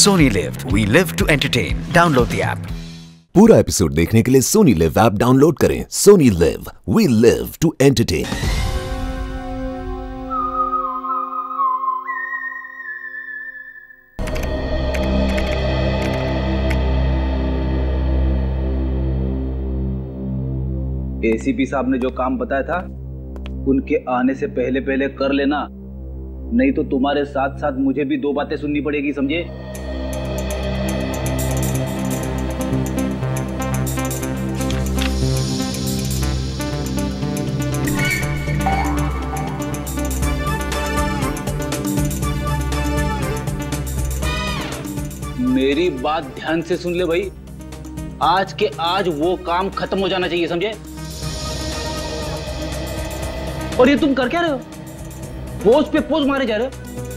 Sony LIV. We live to entertain. Download the app. पूरा episode देखने के लिए सोनी लिव ऐप डाउनलोड करें। Sony Liv, we live to entertain. ACP साहब ने जो काम बताया था उनके आने से पहले पहले कर लेना, नहीं तो तुम्हारे साथ साथ मुझे भी दो बातें सुननी पड़ेगी, समझे? मेरी बात ध्यान से सुन ले भाई, आज के आज वो काम खत्म हो जाना चाहिए, समझे? और ये तुम कर क्या रहे हो? पोज पे पोज मारे जा रहे हो,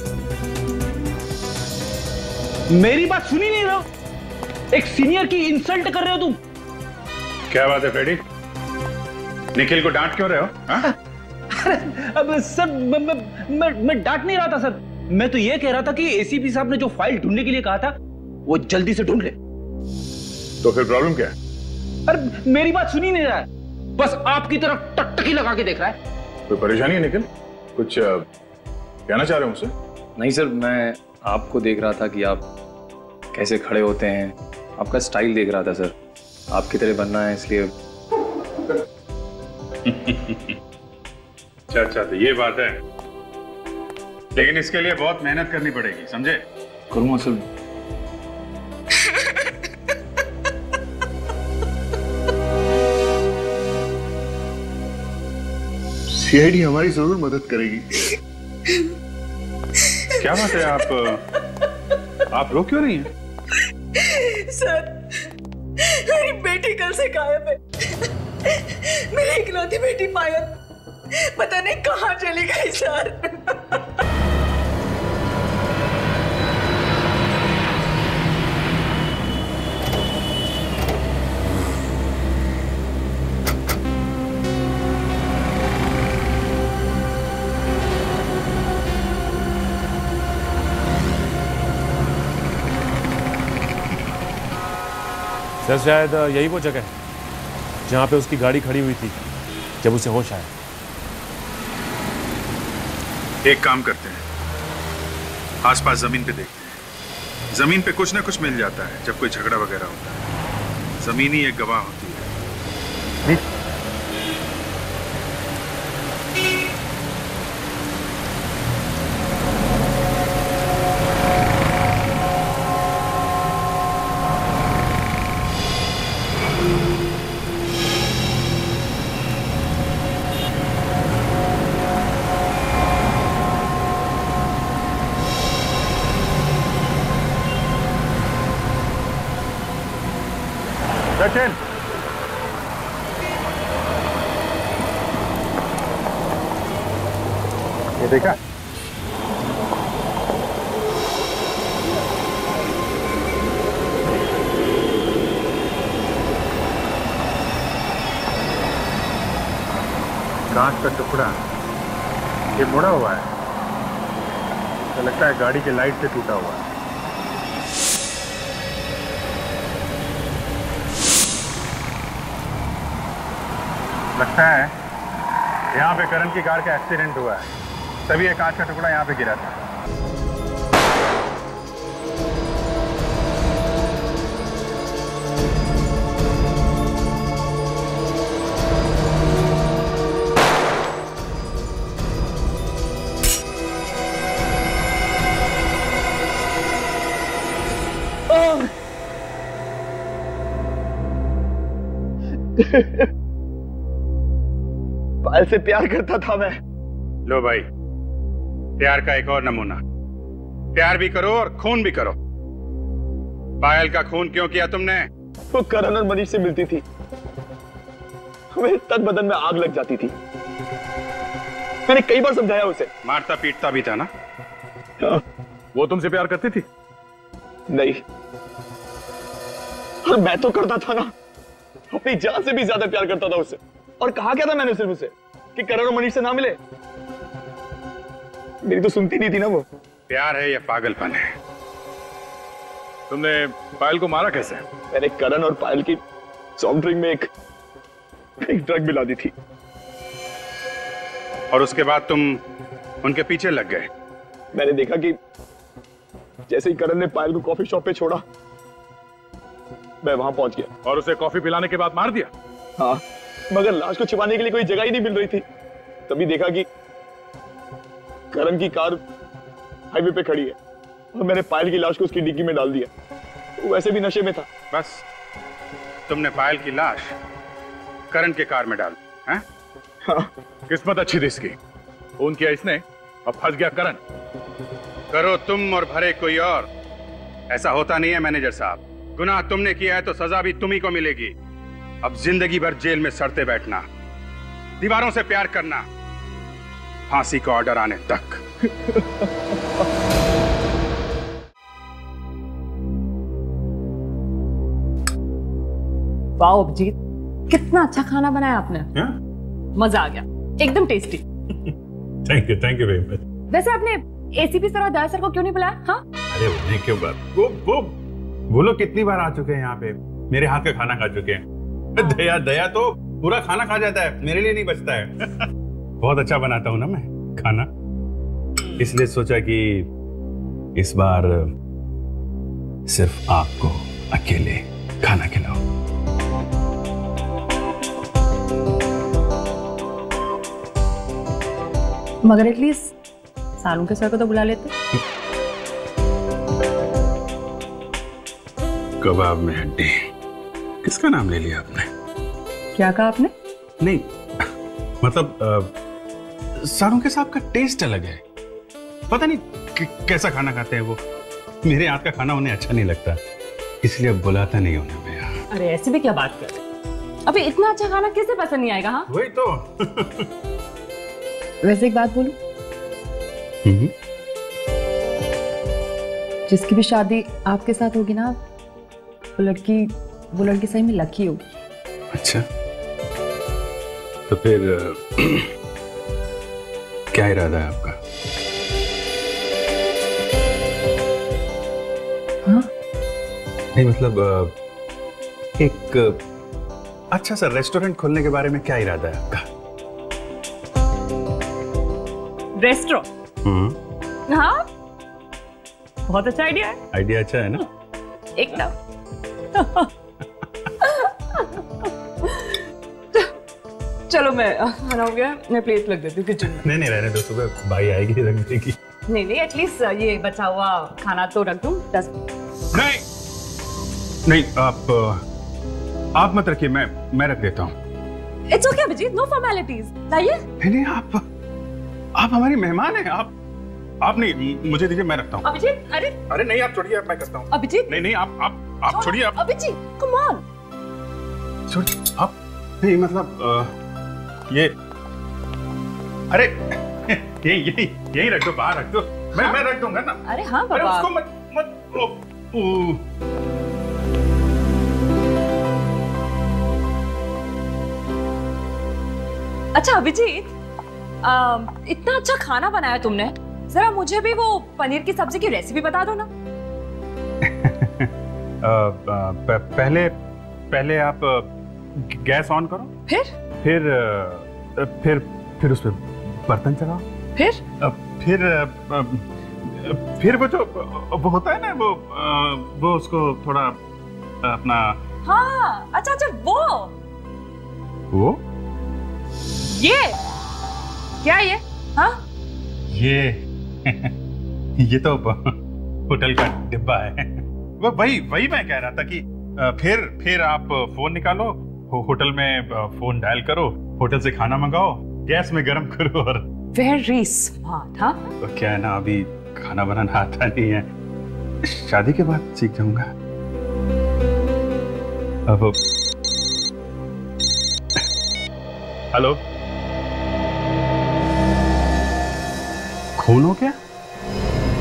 मेरी बात सुनी नहीं रहे हो, एक सीनियर की इंसल्ट कर रहे हो तुम। क्या बात है फ्रेडी, निखिल को डांट क्यों रहे हो? अरे अब सर मैं डांट नहीं रहा था सर, मैं तो ये कह रहा था कि एसीपी साहब ने जो फाइल ढूंढने के लिए कहा था वो जल्दी से ढूंढ ले। तो फिर प्रॉब्लम क्या है? अरे मेरी बात सुनी नहीं रहा है, बस आपकी तरफ टकटकी लगा के देख रहा है। कोई परेशानी है निखिल? कुछ कहना चाह रहे हो मुझसे? नहीं सर, मैं आपको देख रहा था कि आप कैसे खड़े होते हैं, आपका स्टाइल देख रहा था सर, आपकी तरह बनना है इसलिए। अच्छा तो ये बात है, लेकिन इसके लिए बहुत मेहनत करनी पड़ेगी, समझे? करूँगा सर। सीआईडी हमारी जरूर मदद करेगी। क्या बात है, आप रो क्यों रही हैं? सर, मेरी बेटी कल से गायब है। मेरी इकलौती बेटी पायल पता नहीं कहाँ चली गई सर। सर शायद यही वो जगह है जहाँ पे उसकी गाड़ी खड़ी हुई थी जब उसे होश आया। एक काम करते हैं, आसपास जमीन पे देखते हैं, जमीन पे कुछ ना कुछ मिल जाता है जब कोई झगड़ा वगैरह होता है, जमीन ही एक गवाह होती है। सचिन, ये देखा? कांच का टुकड़ा ये मुड़ा हुआ है, तो लगता है गाड़ी के लाइट से टूटा हुआ है। लगता है यहाँ पे करण की कार का एक्सीडेंट हुआ है, तभी ये कांच का टुकड़ा यहाँ पे गिरा था। पायल से प्यार करता था मैं। लो भाई, प्यार का एक और नमूना, प्यार भी करो और खून भी करो। पायल का खून क्यों किया तुमने? वो करण और मनीष से मिलती थी, मेरे तन बदन में आग लग जाती थी। मैंने कई बार समझाया उसे। मारता पीटता भी था ना? वो तुमसे प्यार करती थी? नहीं, और मैं तो करता था ना, अपनी जान से भी ज्यादा प्यार करता था उससे। और कहा क्या था मैंने सिर्फ उसे कि करण और मनीष से ना मिले। मेरी तो सुनती नहीं थी ना वो। प्यार है या पागलपन है? तुमने पायल को मारा कैसे? मैंने करण और पायल की सॉफ्ट ड्रिंक में एक ड्रग मिला दी थी। और उसके बाद तुम उनके पीछे लग गए? मैंने देखा कि जैसे ही करण ने पायल को कॉफी शॉप पे छोड़ा, मैं वहां पहुंच गया। और उसे कॉफी पिलाने के बाद मार दिया? हाँ, मगर लाश को छिपाने के लिए कोई जगह ही नहीं मिल रही थी। तभी देखा कि करण की कार हाईवे पे खड़ी है और मैंने पायल की लाश को उसकी डिक्की में डाल दिया। वो वैसे भी नशे में था। बस तुमने पायल की लाश करण के कार में डाल दी? हाँ। किस्मत अच्छी थी इसकी, खून किया इसने और फंस गया करण। करो तुम और भरे कोई और, ऐसा होता नहीं है मैनेजर साहब। गुनाह तुमने किया है तो सजा भी तुम्ही को मिलेगी। अब जिंदगी भर जेल में सड़ते बैठना, दीवारों से प्यार करना, फांसी का ऑर्डर आने तक। वाओ अभिजीत, कितना अच्छा खाना बनाया आपने। मजा आ गया, एकदम tasty. Thank you very much. वैसे आपने एसीपी सर और दया सर को क्यों नहीं बुलाया? हाँ, अरे उन्हें क्यों बात, वो लोग कितनी बार आ चुके हैं यहाँ पे, मेरे हाथ का खाना खा चुके हैं। दया तो पूरा खाना खा जाता है, मेरे लिए नहीं बचता है। बहुत अच्छा बनाता हूँ ना मैं खाना, इसलिए सोचा कि इस बार सिर्फ आपको अकेले खाना खिलाऊं। मगर एटलीस्ट सालू के सर को तो बुला लेते। कबाब में हड्डी, किसका नाम ले लिया आपने? क्या कहा आपने? नहीं मतलब सारों के साहब का टेस्ट अलग है, पता नहीं कैसा खाना खाते हैं वो। मेरे हाथ का खाना उन्हें अच्छा नहीं लगता, इसलिए बुलाता नहीं उन्हें मैं यहाँ। अरे ऐसे भी क्या बात कर रहे? अभी इतना अच्छा खाना किसे पसंद नहीं आएगा? हाँ वही तो। वैसे एक बात बोलूं, जिसकी भी शादी आपके साथ होगी ना, वो लड़की सही में लकी होगी। अच्छा, तो फिर क्या इरादा है आपका? हाँ? नहीं मतलब एक अच्छा सा रेस्टोरेंट खोलने के बारे में क्या इरादा है आपका? रेस्टोरेंट? हाँ, बहुत अच्छा आइडिया है। आइडिया अच्छा है ना? एकदम। चलो मैं खाना हो गया, मैं प्लेट रख देती हूँ किचन में। नहीं रहने दो, सुबह भाई आएगी रख देगी। नहीं एटलीस्ट ये बचा हुआ खाना तो रख दूँ 10। नहीं आप मत रखिए, मैं रख देता हूँ। It's okay Abhijit, no formalities. लाइए। नहीं आप हमारी मेहमान हैं। आप नहीं, मुझे दीजिए, मैं रखता हूँ। अभिजीत, अरे नहीं आप छोड़िए, मैं करता हूँ। अभिजीत नहीं आप छोड़िए। आप अभिजीत कम ऑन, छोड़िए आप। नहीं मतलब ये, अरे यही रख दो, बाहर रख दो। मैं रख दूंगा ना। अरे हाँ बाबा, अरे उसको मत अच्छा अभिजीत, इतना अच्छा खाना बनाया तुमने, जरा मुझे भी वो पनीर की सब्जी की रेसिपी बता दो ना। पहले आप गैस ऑन करो, फिर उस पे बर्तन चलाओ, फिर वो होता है ना, वो उसको थोड़ा अपना। हाँ अच्छा वो ये क्या है ये? हाँ ये तो होटल का डिब्बा है। वही मैं कह रहा था कि फिर आप फोन निकालो, होटल में फोन डायल करो, होटल से खाना मंगाओ, गैस में गरम करो और। Very smart. हाँ तो क्या है ना, अभी खाना बनाना आता नहीं है, शादी के बाद सीख जाऊंगा। अब हेलो, खून हो क्या?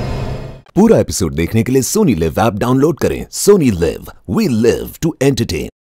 पूरा एपिसोड देखने के लिए सोनी लिव ऐप डाउनलोड करें। Sony Liv, we live to entertain.